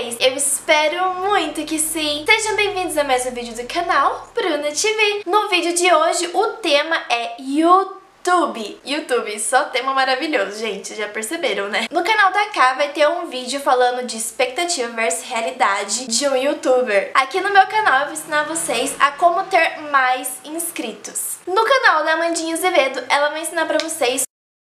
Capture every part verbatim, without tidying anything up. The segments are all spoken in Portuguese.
vocês? Eu espero muito que sim! Sejam bem-vindos a mais um vídeo do canal Bruna T V. No vídeo de hoje o tema é YouTube. YouTube, só tema maravilhoso, gente, já perceberam, né? No canal da Ká vai ter um vídeo falando de expectativa versus realidade de um youtuber. Aqui no meu canal eu vou ensinar vocês a como ter mais inscritos. No canal da Amandinha Azevedo, ela vai ensinar pra vocês.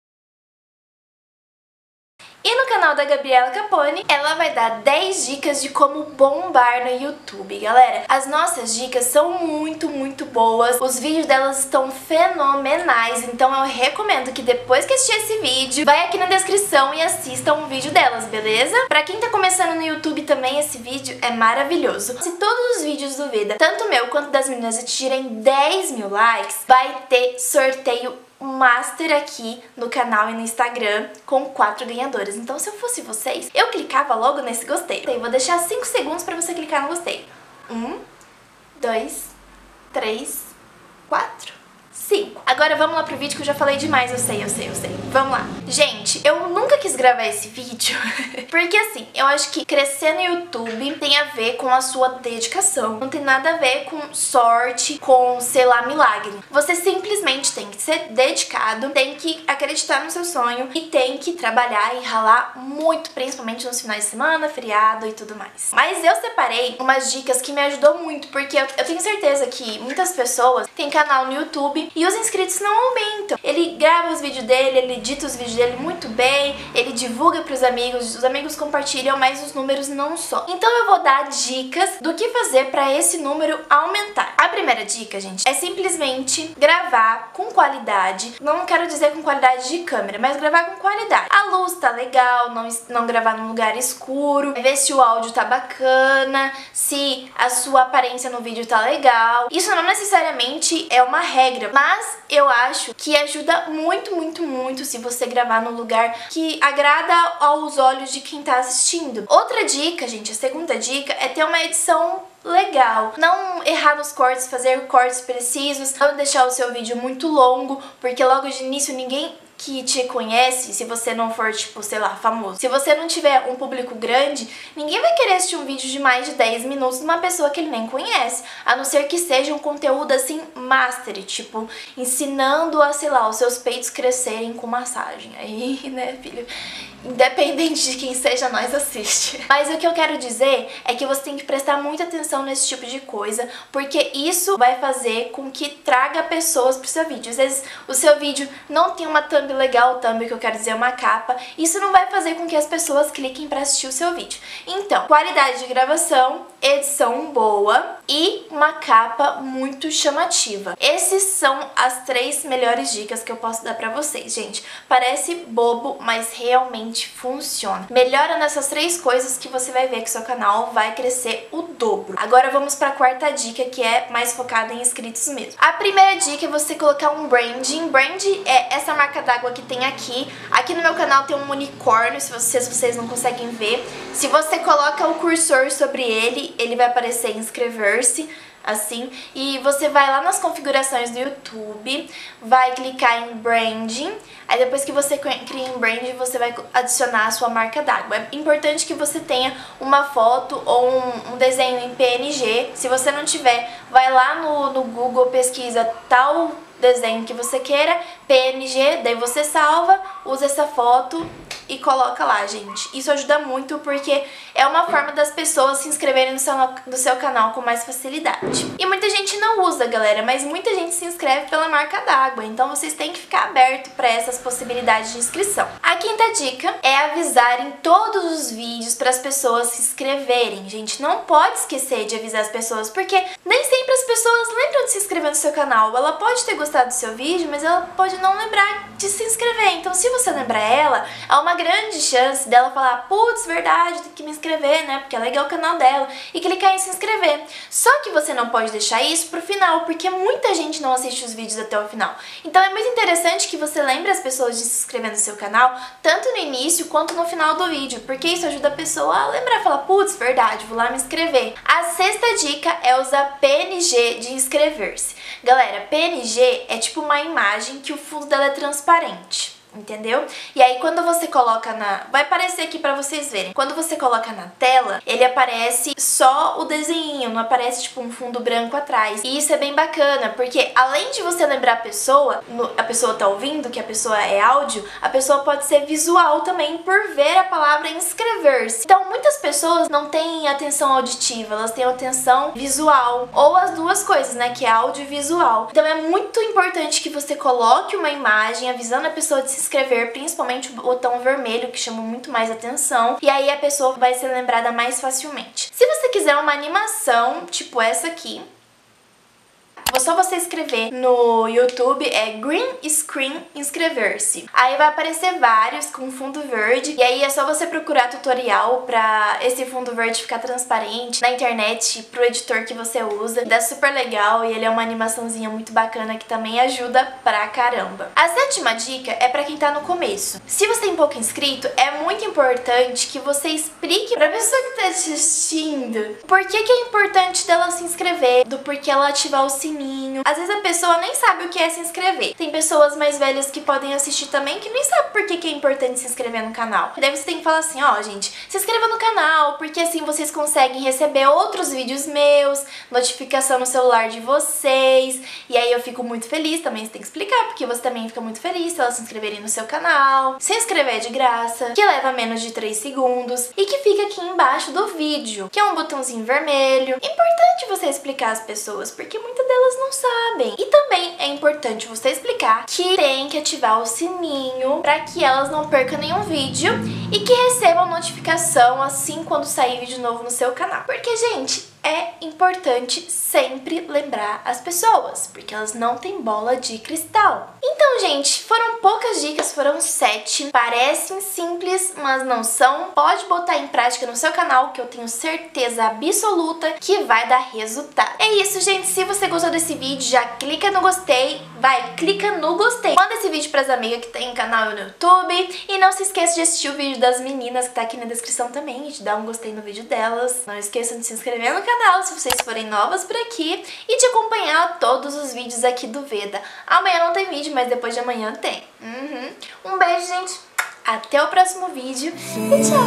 E no canal da Gabriela Capone, ela vai dar dez dicas de como bombar no YouTube, galera. As nossas dicas são muito, muito boas. Os vídeos delas estão fenomenais, então eu recomendo que depois que assistir esse vídeo, vai aqui na descrição e assista um vídeo delas, beleza? Pra quem tá começando no YouTube também, esse vídeo é maravilhoso. Se todos os vídeos do Vida, tanto meu quanto das meninas, atingirem dez mil likes, vai ter sorteio master aqui no canal e no Instagram com quatro ganhadoras. Então, se eu fosse vocês, eu clicava logo nesse gostei. Eu vou deixar cinco segundos pra você clicar no gostei. Um, dois, três, quatro, cinco. Agora vamos lá pro vídeo que eu já falei demais, eu sei, eu sei, eu sei. Vamos lá. Gente, eu nunca quis gravar esse vídeo porque assim, eu acho que crescer no YouTube tem a ver com a sua dedicação. Não tem nada a ver com sorte, com, sei lá, milagre. Você simplesmente tem que ser dedicado, tem que acreditar no seu sonho e tem que trabalhar e ralar muito, principalmente nos finais de semana, feriado e tudo mais. Mas eu separei umas dicas que me ajudou muito, porque eu, eu tenho certeza que muitas pessoas têm canal no YouTube e os inscritos não aumentam. Ele grava os vídeos dele, ele edita os vídeos dele muito bem, ele divulga pros amigos, os amigos compartilham, mas os números não só. Então eu vou dar dicas do que fazer pra esse número aumentar. A primeira dica, gente, é simplesmente gravar com qualidade. Não quero dizer com qualidade de câmera, mas gravar com qualidade. A luz tá legal, não, não gravar num lugar escuro, ver se o áudio tá bacana, se a sua aparência no vídeo tá legal. Isso não necessariamente é uma regra, mas eu acho que ajuda muito, muito, muito se você gravar num lugar que agrada aos olhos de quem tá assistindo. Outra dica, gente, a segunda dica é ter uma edição legal. Não errar nos cortes, fazer cortes precisos, não deixar o seu vídeo muito longo, porque logo de início ninguém que te conhece, se você não for, tipo, sei lá, famoso, se você não tiver um público grande, ninguém vai querer assistir um vídeo de mais de dez minutos de uma pessoa que ele nem conhece, a não ser que seja um conteúdo, assim, master, tipo, ensinando a, sei lá, os seus peitos crescerem com massagem. Aí, né, filho, independente de quem seja, nós assiste. Mas o que eu quero dizer é que você tem que prestar muita atenção nesse tipo de coisa, porque isso vai fazer com que traga pessoas pro seu vídeo. Às vezes o seu vídeo não tem uma thumb legal, thumb que eu quero dizer uma capa, isso não vai fazer com que as pessoas cliquem pra assistir o seu vídeo. Então, qualidade de gravação, edição boa e uma capa muito chamativa. Esses são as três melhores dicas que eu posso dar pra vocês, gente. Parece bobo, mas realmente funciona. Melhora nessas três coisas que você vai ver que seu canal vai crescer o dobro. Agora vamos pra quarta dica, que é mais focada em inscritos mesmo. A primeira dica é você colocar um branding. Brand é essa marca d'água que tem aqui. Aqui no meu canal tem um unicórnio, se vocês, se vocês não conseguem ver. Se você coloca o cursor sobre ele, ele vai aparecer inscrever-se, assim, e você vai lá nas configurações do YouTube, vai clicar em branding, aí depois que você cria em branding, você vai adicionar a sua marca d'água. É importante que você tenha uma foto ou um, um desenho em P N G. Se você não tiver, vai lá no, no Google, pesquisa tal desenho que você queira, P N G, daí você salva, usa essa foto e coloca lá, gente. Isso ajuda muito porque é uma forma das pessoas se inscreverem no seu, no seu canal com mais facilidade. E muita gente não usa, galera, mas muita gente se inscreve pela marca d'água, então vocês têm que ficar aberto para essas possibilidades de inscrição. A quinta dica é avisar em todos os vídeos para as pessoas se inscreverem. Gente, não pode esquecer de avisar as pessoas, porque nem sempre as pessoas lembram de se inscrever no seu canal. Ela pode ter gostado do seu vídeo, mas ela pode não lembrar de se inscrever. Então, se você lembrar ela, há uma grande chance dela falar, putz, verdade, tem que me inscrever, né, porque é legal o canal dela, e clicar em se inscrever. Só que você não pode deixar isso pro final, porque muita gente não assiste os vídeos até o final. Então é muito interessante que você lembre as pessoas de se inscrever no seu canal, tanto no início quanto no final do vídeo, porque isso ajuda a pessoa a lembrar, falar, putz, verdade, vou lá me inscrever. A sexta dica é usar P N G de inscrever-se. Galera, P N G é tipo uma imagem que o fundo dela é transparente. entendeu? E aí quando você coloca na... vai aparecer aqui pra vocês verem. Quando você coloca na tela, ele aparece só o desenho, não aparece tipo um fundo branco atrás. E isso é bem bacana, porque além de você lembrar a pessoa, a pessoa tá ouvindo, que a pessoa é áudio, a pessoa pode ser visual também por ver a palavra inscrever-se. Então muitas pessoas não têm atenção auditiva, elas têm atenção visual, ou as duas coisas, né, que é áudio e visual. Então é muito importante que você coloque uma imagem avisando a pessoa de se inscrever, principalmente o botão vermelho, que chama muito mais atenção, e aí a pessoa vai ser lembrada mais facilmente. Se você quiser uma animação, tipo essa aqui, só você escrever no YouTube, é Green Screen inscrever-se. Aí vai aparecer vários com fundo verde, e aí é só você procurar tutorial pra esse fundo verde ficar transparente na internet, pro editor que você usa. Dá super legal e ele é uma animaçãozinha muito bacana que também ajuda pra caramba. A sétima dica é pra quem tá no começo. Se você tem pouco inscrito, é muito importante que você explique pra pessoa que tá assistindo por que que é importante dela se inscrever, do porquê ela ativar o sininho. Às vezes a pessoa nem sabe o que é se inscrever. Tem pessoas mais velhas que podem assistir também que nem sabem por que que é importante se inscrever no canal. E daí você tem que falar assim, ó, gente, se inscreva no canal, porque assim vocês conseguem receber outros vídeos meus, notificação no celular de vocês, e aí eu fico muito feliz. Também você tem que explicar, porque você também fica muito feliz se elas se inscreverem no seu canal. Se inscrever é de graça, que leva menos de três segundos e que fica aqui embaixo do vídeo, que é um botãozinho vermelho. Importante você explicar às pessoas, porque muitas delas não sabem. E também é importante você explicar que tem que ativar o sininho para que elas não percam nenhum vídeo e que recebam notificação assim quando sair vídeo novo no seu canal. Porque, gente, é importante sempre lembrar as pessoas, porque elas não têm bola de cristal. Então, gente, foram poucas dicas, foram sete. Parecem simples, mas não são. Pode botar em prática no seu canal, que eu tenho certeza absoluta que vai dar resultado. É isso, gente. Se você gostou desse vídeo, já clica no gostei. Vai, clica no gostei. Manda esse vídeo pras amigas que tem canal no YouTube. E não se esqueça de assistir o vídeo das meninas, que tá aqui na descrição também, e de dar um gostei no vídeo delas. Não esqueçam de se inscrever no canal se vocês forem novas por aqui e de acompanhar todos os vídeos aqui do Veda. Amanhã não tem vídeo, mas depois de amanhã tem. Uhum. Um beijo, gente. Até o próximo vídeo e tchau.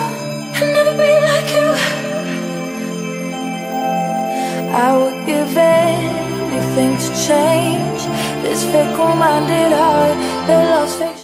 I would give anything to change this fickle-minded heart that lost faith.